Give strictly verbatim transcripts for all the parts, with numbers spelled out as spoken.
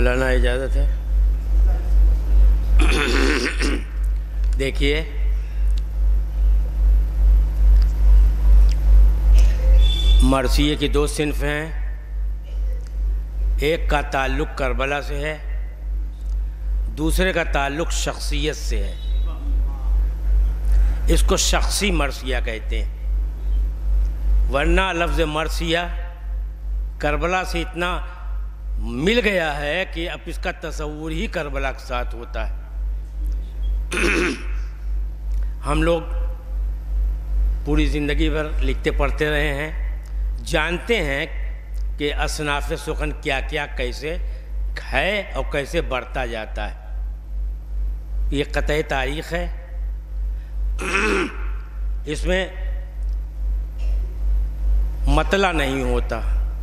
مولانا اجازت ہے؟ دیکھیے، مرثیے کی دو صنف ہیں. ایک کا تعلق کربلا سے ہے، دوسرے کا تعلق شخصیت سے ہے. اس کو شخصی مرثیہ کہتے ہیں، ورنہ لفظ مرثیہ کربلا سے اتنا مل گیا ہے کہ اب اس کا تصور ہی کربلا کے ساتھ ہوتا ہے. ہم لوگ پوری زندگی بھر لکھتے پڑھتے رہے ہیں، جانتے ہیں کہ اصناف سخن کیا کیا کیسے ہے اور کیسے بڑھتا جاتا ہے. یہ قطعی تاریخ ہے. اس میں مطلع نہیں ہوتا،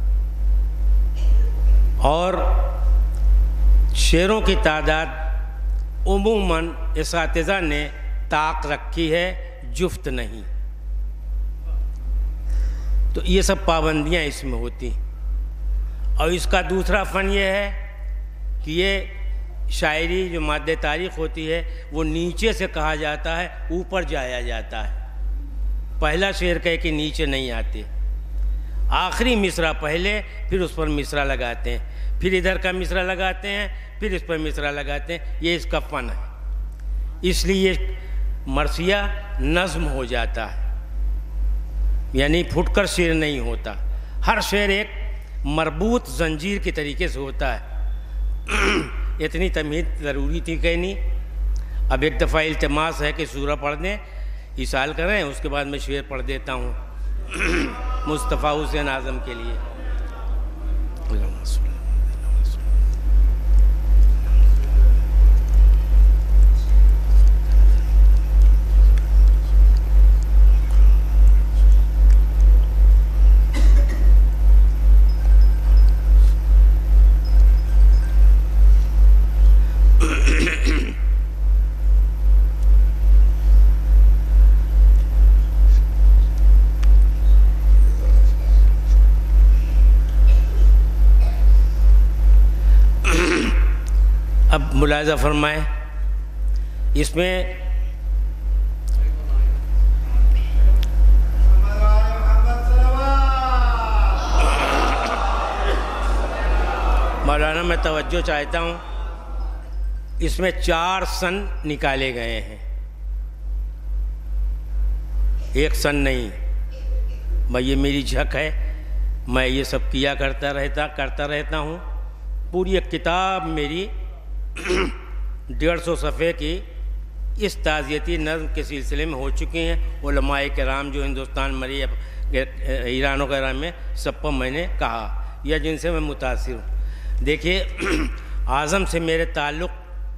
اور شعروں کی تعداد عموماً اساتذہ نے طاق رکھی ہے، جفت نہیں. تو یہ سب پابندیاں اس میں ہوتی ہیں. اور اس کا دوسرا فن یہ ہے کہ یہ شاعری جو مادہ تاریخ ہوتی ہے وہ نیچے سے کہا جاتا ہے، اوپر جایا جاتا ہے. پہلا شعر کہے کہ نیچے نہیں آتے، آخری مصرع پہلے، پھر اس پر مصرع لگاتے ہیں، پھر ادھر کا مصرع لگاتے ہیں، پھر اس پر مصرع لگاتے ہیں. یہ اس کا فن ہے. اس لیے مرثیہ نظم ہو جاتا ہے، یعنی پھٹ کر شعر نہیں ہوتا. ہر شعر ایک مربوط زنجیر کے طریقے سے ہوتا ہے. اتنی تمہید ضروری تھی کہنی. اب ایک دفعہ التماس ہے کہ سورہ پڑھ دیں، اصال کریں، اس کے بعد میں شعر پڑھ دیتا ہوں مصطفیٰ حسین اعظم کے لیے. اب ملاحظہ فرمائیں، اس میں مولانا میں توجہ چاہتا ہوں، اس میں چار سن نکالے گئے ہیں، ایک سن نہیں. میں یہ میری جھک ہے، میں یہ سب کیا کرتا رہتا کرتا رہتا ہوں. پوری ایک کتاب میری ڈیڑھ سو صفحے کی اس تعزیتی نظم کے سلسلے میں ہو چکی ہیں. علماء کرام جو ہندوستان مری، ایران وغیرہ میں، سب پر میں نے کہا یا جن سے میں متاثر ہوں. دیکھیے، اعظم سے میرے تعلق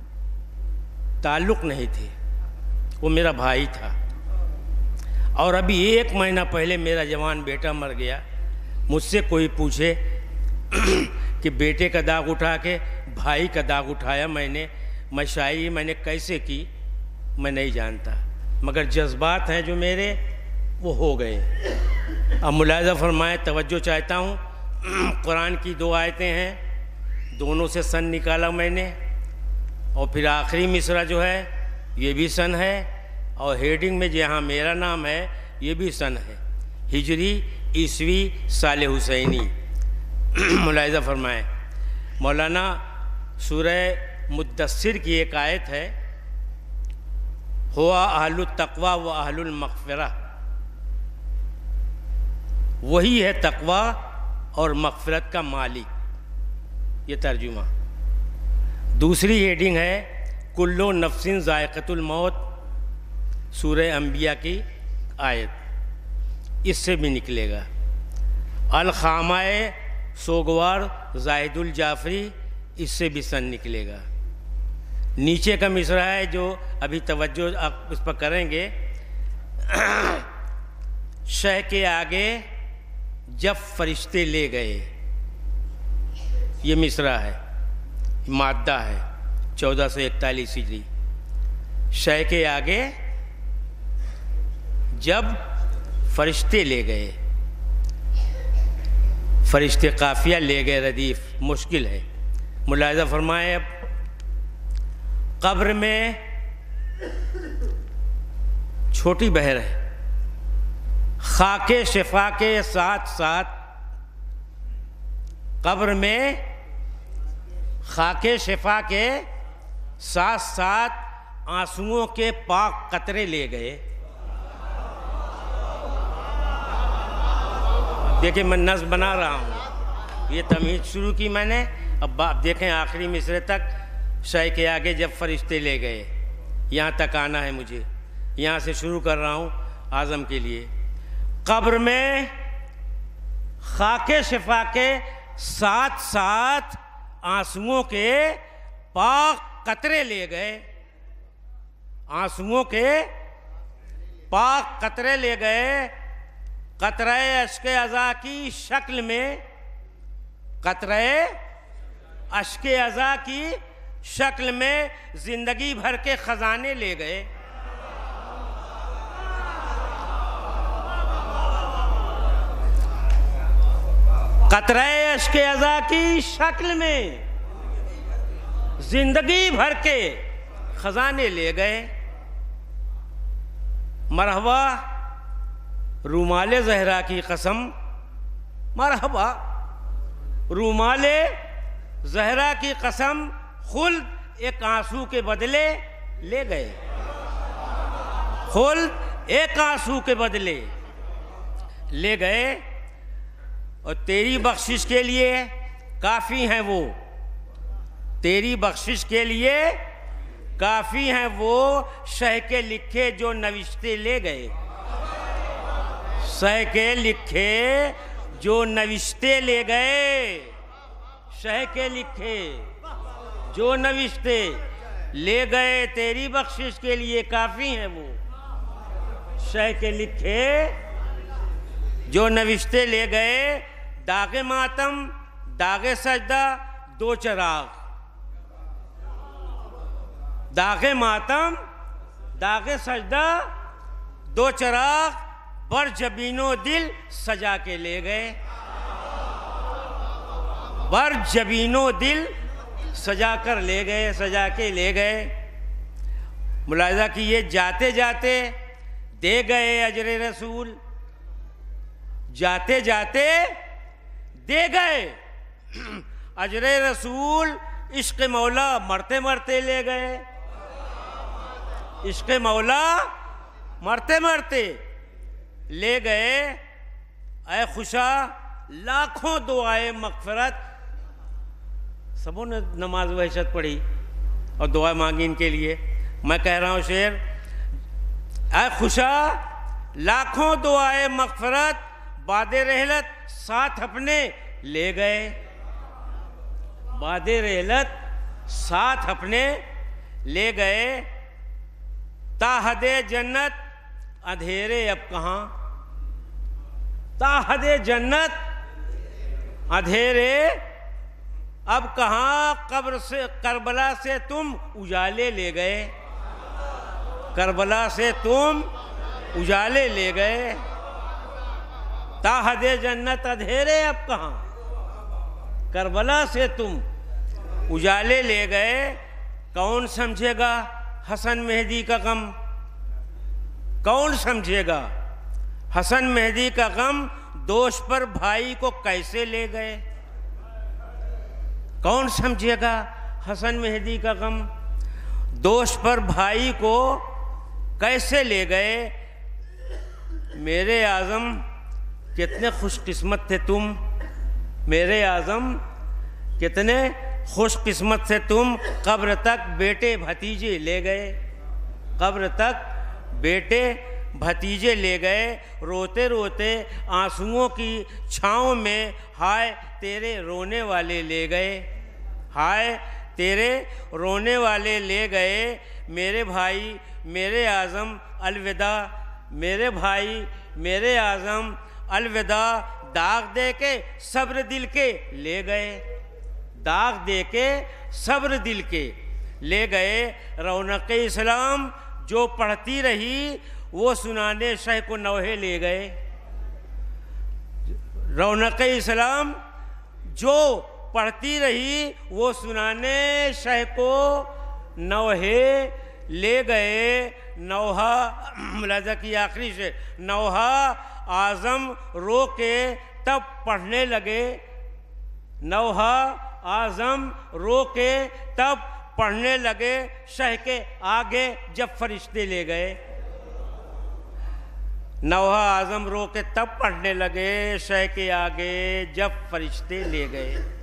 تعلق نہیں تھے، وہ میرا بھائی تھا. اور ابھی ایک مہینہ پہلے میرا جوان بیٹا مر گیا. مجھ سے کوئی پوچھے کہ بیٹے کا داغ اٹھا کے بھائی کا داغ اٹھایا میں نے، میں شاعری میں نے کیسے کی میں نہیں جانتا، مگر جذبات ہیں جو میرے وہ ہو گئے. اب ملاحظہ فرمائیں، توجہ چاہتا ہوں. قرآن کی دو آیتیں ہیں، دونوں سے سن نکالا میں نے، اور پھر آخری مصرع جو ہے یہ بھی سن ہے، اور ہیڈنگ میں جہاں میرا نام ہے یہ بھی سن ہے، ہجری، عیسوی، سال حسینی. ملاحظہ فرمائیں، مولانا سورہ مدثر کی ایک آیت ہے، ہوا اہل التقوی و اہل المغفرہ، وہی ہے تقوی اور مغفرت کا مالک. یہ ترجمہ. دوسری ہیڈنگ ہے کلو نفس ذائقۃ الموت، سورہ انبیاء کی آیت، اس سے بھی نکلے گا. الخامۂ سوگوار زاہد الجعفری، اس سے بھی سن نکلے گا. نیچے کا مصرع ہے جو ابھی توجہ آپ اس پر کریں گے، شہ کے آگے جب فرشتے لے گئے، یہ مصرع ہے، مادہ ہے، چودہ سو اکتالیس ہجری. شہ کے آگے جب فرشتے لے گئے، فرشتے قافیہ لے گئے ردیف، مشکل ہے. ملاحظہ فرمائیں، اب قبر میں چھوٹی بحر ہے، خاک شفا کے ساتھ ساتھ قبر میں خاک شفا کے ساتھ ساتھ آنسوؤں کے پاک قطرے لے گئے۔ دیکھیں میں نظم بنا رہا ہوں، یہ تمہید شروع کی میں نے، اب آپ دیکھیں آخری مصرے تک، شے کے آگے جب فرشتے لے گئے، یہاں تک آنا ہے مجھے، یہاں سے شروع کر رہا ہوں اعظم کے لیے۔ قبر میں خاک شفا کے ساتھ ساتھ آنسوؤں کے پاک قطرے لے گئے، آنسوؤں کے پاک قطرے لے گئے، قطرہ اشک عزا کی شکل میں، قطرہ اشک عزا کی شکل میں زندگی بھر کے خزانے لے گئے۔ قطرہ اشک عزا کی شکل میں زندگی بھر کے خزانے لے گئے۔ مرحبا رومال زہرا کی قسم، مرحبا رومال زہرا کی قسم، خلد ایک آنسو کے بدلے لے گئے، خلد ایک آنسو کے بدلے لے گئے، اور تیری بخشش کے لیے کافی ہیں وہ، تیری بخشش کے لیے کافی ہیں وہ، شہ کے لکھے جو نوشتے لے گئے، شہ کے لکھے جو نوشتے لے گئے، شہ کے لکھے جو نوشتے لے گئے، تیری بخشش کے لیے کافی ہیں وہ، شہ کے لکھے جو نوشتے لے گئے۔ داغ ماتم داغ سجدہ دو چراغ، داغ ماتم داغ سجدہ دو چراغ، بر جبین و دل سجا کے لے گئے، بر جبین و دل سجا کر لے گئے، سجا کے لے گئے۔ ملاحظہ کیے، جاتے جاتے دے گئے اجر رسول، جاتے جاتے دے گئے اجر رسول، عشق مولا مرتے مرتے لے گئے، عشق مولا مرتے مرتے لے گئے۔ اے خوشا لاکھوں دعائے مغفرت، سبوں نے نماز وحشت پڑھی اور دعائیں مانگی ان کے لیے، میں کہہ رہا ہوں شعر، اے خوشا لاکھوں دعائے مغفرت، باد رحلت ساتھ اپنے لے گئے، باد رحلت ساتھ اپنے لے گئے۔ تا حد جنت اندھیرے اب کہاں، تا حد جنت اندھیرے اب کہاں، قبر سے کربلا سے تم اجالے لے گئے، کربلا سے تم اجالے لے گئے۔ تا حد جنت اندھیرے اب کہاں، کربلا سے تم اجالے لے گئے۔ کون سمجھے گا حسن مہدی کا غم، کون سمجھے گا حسن مہدی کا غم، دوش پر بھائی کو کیسے لے گئے، کون سمجھے گا حسن مہدی کا غم، دوش پر بھائی کو کیسے لے گئے۔ میرے اعظم کتنے خوش قسمت تھے تم، میرے اعظم کتنے خوش قسمت سے تم، قبر تک بیٹے بھتیجے لے گئے، قبر تک بیٹے بھتیجے لے گئے۔ روتے روتے آنسوؤں کی چھاؤں میں، ہائے تیرے رونے والے لے گئے، ہائے تیرے رونے والے لے گئے۔ میرے بھائی میرے اعظم الوداع، میرے بھائی میرے اعظم الوداع، داغ دے کے صبر دل کے لے گئے، داغ دے کے صبر دل کے لے گئے۔ رونق اسلام جو پڑھتی رہی، وہ سنانے شہ کو نوحے لے گئے، رونق اسلام جو پڑھتی رہی وہ سنانے شہ کو نوحے لے گئے نوحہ ملاحظہ کی آخری سے نوحہ اعظم رو کے تب پڑھنے لگے نوحہ اعظم رو کے تب پڑھنے لگے شہ کے آگے جب فرشتے لے گئے نوحہ اعظم رو کے تب پڑھنے لگے شہ کے آگے جب فرشتے لے گئے